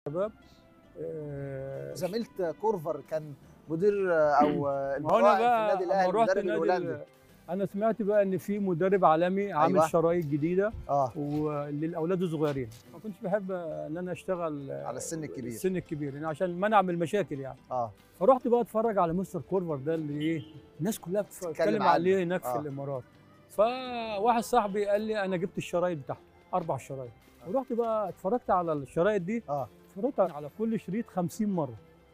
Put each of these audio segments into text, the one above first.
شباب. زميلت كورفر كان مدير او ما هو انا المراعي في النادي بقى الاهلي، لما رحت المدرب النادي الهولندي. انا سمعت بقى ان في مدرب عالمي عامل أيوة. شرايط جديده اه وللاولاد الصغيرين. ما كنتش بحب ان انا اشتغل على السن الكبير. السن الكبير يعني عشان منع من المشاكل يعني. اه فرحت بقى اتفرج على مستر كورفر ده اللي ايه الناس كلها بتتكلم عنه. عليه هناك في الامارات. فواحد صاحبي قال لي انا جبت الشرايط بتاعته 4 شرايط. ورحت بقى اتفرجت على الشرايط دي. اتفرجت على كل شريط 50 مره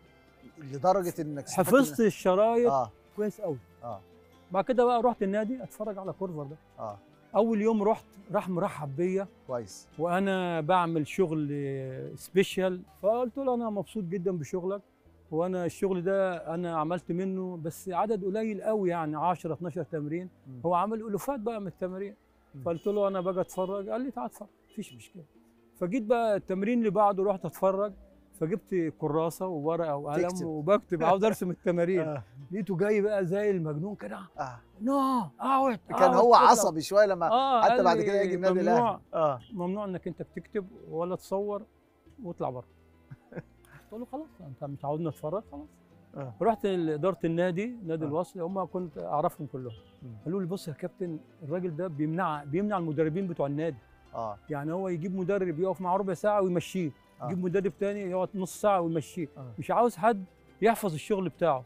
لدرجه انك حفظت الشرايط كويس قوي. بعد كده بقى رحت النادي اتفرج على كورفر ده. اول يوم رحت راح مرحب بيا كويس، وانا بعمل شغل سبيشال. فقلت له انا مبسوط جدا بشغلك، وانا الشغل ده انا عملت منه بس عدد قليل قوي يعني 10 12 تمرين. هو عمل الوفات بقى من التمرين. فقلت له انا باجي اتفرج، قال لي تعال اتفرج مفيش مشكله. فجيت بقى التمرين اللي بعده رحت اتفرج، فجبت كراسه وورقه وقلم وبكتب عاوز ارسم التمارين. لقيته جاي بقى زي المجنون كده. نو اوت كان هو عصبي شويه لما حتى بعد كده يجي النادي الاهلي. ممنوع انك انت بتكتب ولا تصور واطلع بره. قلت له خلاص انت مش عاوزني اتفرج خلاص. رحت لاداره النادي، نادي الوصل، هم كنت اعرفهم كلهم. قالوا لي بص يا كابتن الراجل ده بيمنع المدربين بتوع النادي. يعني هو يجيب مدرب يقف معاه ربع ساعه ويمشيه، يجيب مدرب تاني يقعد نص ساعه ويمشيه. مش عاوز حد يحفظ الشغل بتاعه.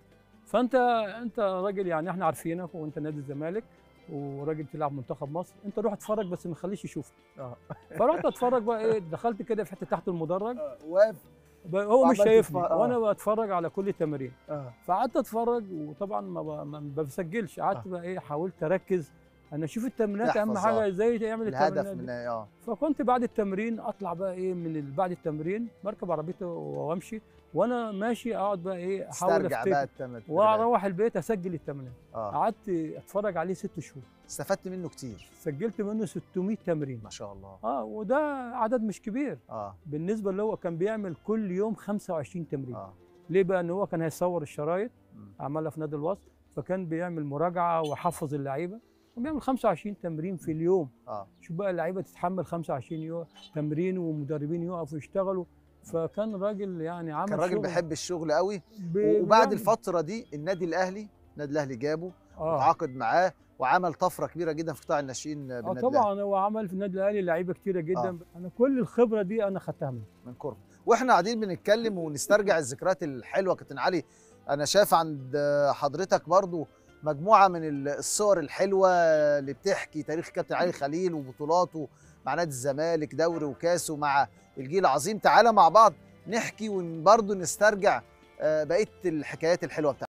فانت راجل يعني احنا عارفينك وانت نادي الزمالك وراجل تلعب منتخب مصر، انت روح اتفرج بس ما تخليش يشوفك. فرحت اتفرج بقى ايه، دخلت كده في حته تحت المدرج واقف هو مش شايفني وانا بتفرج على كل التمارين. فقعدت اتفرج وطبعا ما بسجلش، قعدت بقى ايه حاولت اركز انا اشوف التمرينات اهم حاجه ازاي يعمل التمرينات دي. فكنت بعد التمرين اطلع بقى ايه من بعد التمرين بركب عربيتي وامشي، وانا ماشي اقعد بقى ايه احاول افتكر واروح البيت اسجل التمرين. قعدت اتفرج عليه 6 شهور. استفدت منه كتير. سجلت منه 600 تمرين ما شاء الله. وده عدد مش كبير بالنسبه اللي هو كان بيعمل كل يوم 25 تمرين. ليه بقى؟ ان هو كان هيصور الشرايط عملها في نادي الوصل، فكان بيعمل مراجعه ويحفظ اللعيبه وبيعمل 25 تمرين في اليوم. شوف بقى اللعيبه تتحمل 25 تمرين ومدربين يقفوا يشتغلوا. فكان راجل يعني عمل كان راجل بيحب الشغل قوي. وبعد الفتره دي النادي الاهلي جابه وتعاقد معاه وعمل طفره كبيره جدا في قطاع الناشئين بالنادي الاهلي. طبعا هو عمل في النادي الاهلي لعيبه كتيره جدا. انا كل الخبره دي انا خدتها من كورفر. واحنا قاعدين بنتكلم ونسترجع الذكريات الحلوه كابتن علي، انا شايف عند حضرتك برضو مجموعه من الصور الحلوه اللي بتحكي تاريخ كابتن علي خليل وبطولاته مع نادي الزمالك، دوري وكاس ومع الجيل العظيم. تعالى مع بعض نحكي وبرضه نسترجع بقيه الحكايات الحلوه بتاعتنا.